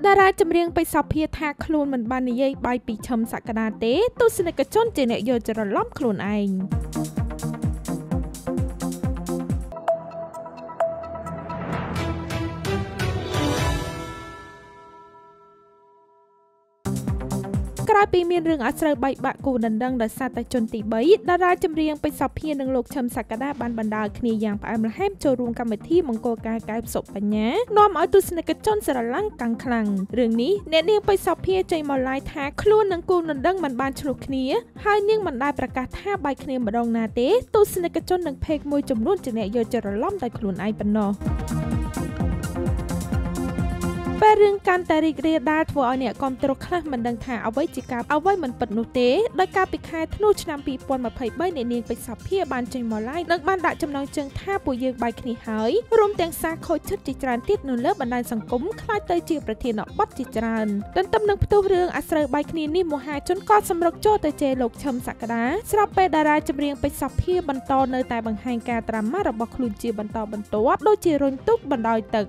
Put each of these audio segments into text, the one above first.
តារាចម្រៀងបិសោភាថាខ្លួនមិនបាននិយាយបាយពីឈឹមសក្តាទេទស្សនិកជនជាអ្នកយល់ច្រឡំខ្លួនឯងក្រោយពីមានរឿងអាស្រូវបែកបាក់គូដណ្ដឹងដោយសារតែជនទី3តារាចម្រៀងបិសោភានិងលោកឈឹមសក្តាបានបណ្ដាលគ្នាយ៉ាងផ្អែមល្ហែមចូលរួមកម្មវិធីមង្គលការកែវសុបញ្ញានាំឲ្យទស្សនិកជនស្រឡាំងកាំងខ្លាំងរឿងនេះអ្នកនាងបិសោភាចេញមកឡាយថាខ្លួននិងគូដណ្ដឹងមិនបានឆ្លោះគ្នាហើយនាងមិនដែលប្រកាសថាបែកគ្នាម្ដងណាទេទស្សនិកជននឹងភេកមួយចំនួនជាអ្នកយល់ច្រឡំដោយខ្លួនឯងប៉ុណ្ណោះពេលរឿងកាន់តែរីករាលដាលធ្វើឲ្យអ្នកគ្រប់គ្រងខ្លះមិនដឹងថាអ្វីជាការអ្វីមិនពិតនោះទេដោយការពីខែធ្នូឆ្នាំ2023អ្នកនាងបិសោភាបានចេញមកឡាយនិងបានដាក់ចំណងជើងថាពួកយើងបែកគ្នាហើយរួមទាំងសារខូចចិត្តជាច្រើនទៀតនៅលើបណ្ដាញសង្គមខ្លាចទៅជាប្រធានបទជាច្រើនទន្ទឹមនឹងផ្ទុះរឿងអាស្រូវបែកគ្នានេះមហាជនក៏សម្រុកចូលទៅជេរលោកឈឹមសក្តាស្រាប់ពេលតារាចម្រៀងបិសោភាបន្តនៅតែបង្ហាញការត្រាំម៉ារបស់ខ្លួនជាបន្តបន្ទាប់ដូចជារុញទុកបណ្ដោយទឹក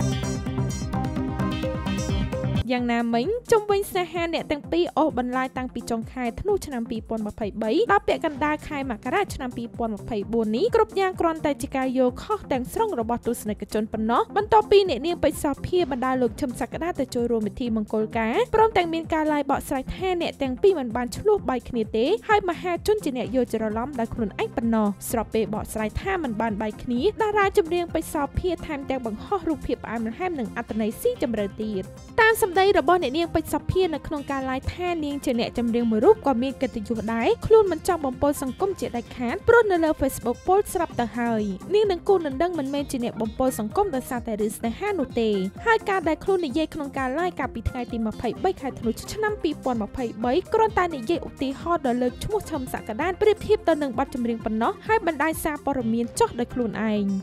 យ៉ាងណាមិញជុំវិញស្នេហាអ្នកទាំងពីរអូសបន្លាយតាំងពីចុងខែធ្នូឆ្នាំ2023ដល់ពាក់កណ្ដាលខែមករាឆ្នាំ2024នេះគ្រប់យ៉ាងគ្រាន់តែជាការយកខុសទាំងស្រុងរបស់ទស្សនិកជនប៉ុណ្ណោះបន្ទាប់ពីអ្នកនាងបិសោភាបណ្ដាលលោកឈឹមសក្តាទៅចូលរួមពិធីមង្គលការព្រមទាំងមានការឡាយបកស្រាយថាអ្នកទាំងពីរមិនបានឆ្លោះបែកគ្នាទេហើយមហាជនជាអ្នកយល់ច្រឡំដោយខ្លួនឯងប៉ុណ្ណោះស្របពេលបកស្រាយថាមិនបានបែកគ្នាតារាចម្រៀងបិសោភាថែមទាំងបង្ហោះរូបភាពផ្អែមល្ហែមនិងអត្ថន័យស៊ីជម្រៅទៀតតាមសម្ដីរបស់អ្នកនាងបិសោភានៅក្នុងការឡាយថានាងជាអ្នកចម្រៀងមួយរូបក៏មានកិត្តិយសដែរខ្លួនមិនចង់បំពុលសង្គមជាដាច់ខាតព្រោះនៅលើ Facebook ពលស្រាប់ទៅហើយនាងនឹងគូដណ្ដឹងមិនមែនជាអ្នកបំពុលសង្គមដោយសារតែរឿងស្នេហានោះទេហើយការដែលខ្លួននិយាយក្នុងការឡាយកាលពីថ្ងៃទី23ខែធ្នូឆ្នាំ2023គ្រាន់តែនិយាយឧទាហរណ៍ដល់លើកឈ្មោះឈឹមសក្តាប្រៀបធៀបទៅនឹងបទចម្រៀងប៉ុណ្ណោះហើយបណ្ដាញសារព័ត៌មានចុះដោយខ្លួនឯង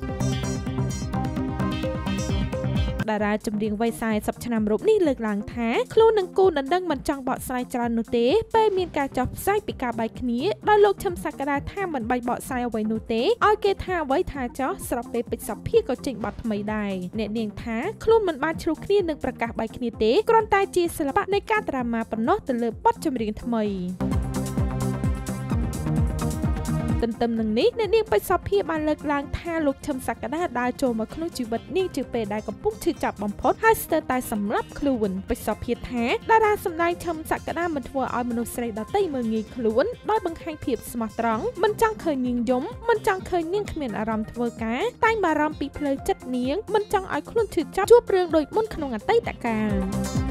តារាចម្រៀងវ័យ40ឆ្នាំរូបនេះលើកឡើងថាខ្លួននិងគូដណ្ដឹងមិនចង់បកស្រាយច្រើននោះទេពេលមានការចោទផ្សាយពីការបែកគ្នាដោយលោកឈឹមសក្តាថាមិនបាច់បកស្រាយអ្វីនោះទេឲ្យគេថាអ្វីថាចោះស្របពេលបិសោភាក៏ចេញបទថ្មីដែរអ្នកនាងថាខ្លួនមិនបានឆ្លោះគ្នានឹងប្រកាសបែកគ្នាទេគ្រាន់តែជាសិល្បៈនៃការត្រាម៉ាប៉ុណ្ណោះទៅលើបទចម្រៀងថ្មីទន្ទឹមនឹងនេះអ្នកនាងបិសោភាបានលើកឡើងថាលោកឈឹមសក្តាដើរចូលមកក្នុងជីវិតនាងជាពេលដែលកំពុងឈឺចាប់បំផុតហើយស្ទើរតែសម្លាប់ខ្លួនបិសោភាថាតារាសម្ដែងឈឹមសក្តាមិនធ្វើឲ្យមនុស្សស្រីដទៃមើលងាយខ្លួនដោយបង្ហាញភាពស្មោះត្រង់មិនចង់ឃើញនាងយំមិនចង់ឃើញនាងគ្មានអារម្មណ៍ធ្វើការតែងបារម្ភពីផ្លូវចិត្តនាងមិនចង់ឲ្យខ្លួនឈឺចាប់ជួបរឿងដូចមុនក្នុងអតីតកាល